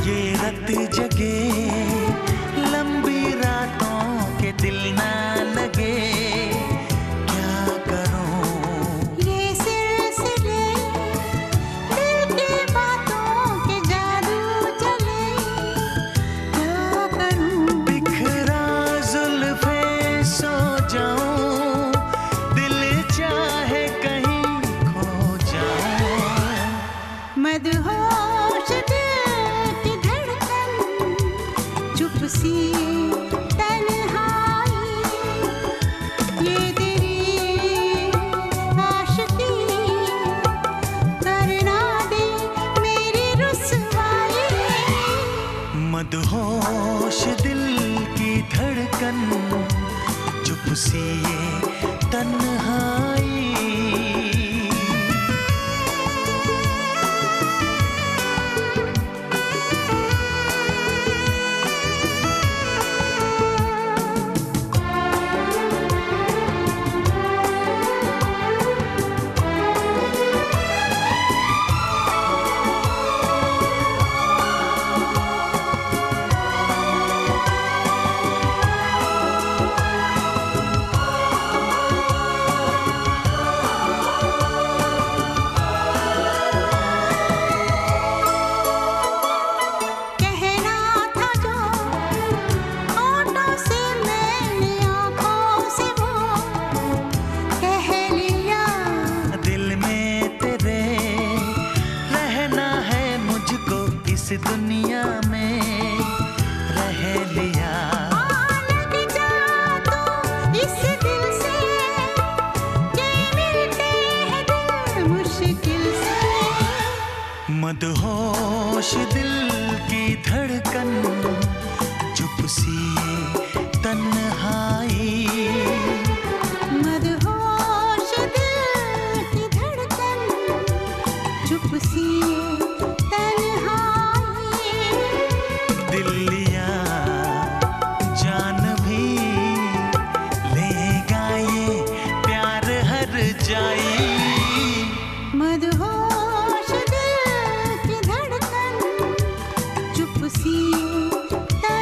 ये रत जगे लंबी रातों के दिल ना लगे, क्या करूं? ये सिलसिले दिल की बातों के जादू चले, क्या करूं? बिखरा जुल्फे सो जाऊं, दिल चाहे कहीं खो जाऊं। मदहोश दिल की धड़कन, चुप सी तन्हाई, ये तेरी आशिकी करना दे मेरी रुसवाई। मदहोश दिल की धड़कन, चुप सी ये तन्हाई। कहना था जो होठों से मैंने आँखों से वो कह लिया, दिल में तेरे रहना है मुझको इस दुनिया में रह लिया। लग जा तू इस दिल से, ये मिलते हैं दिल मुश्किल से। मदहोश दिल की धड़कन, चुप सी ये तन्हाई। मदहोश दिल की धड़कन, चुप सी तन्हाई। दिल लिया जान भी लेगा ये प्यार हर जाई। मदहोश दिल की धड़कन, चुप सी तन्हाई।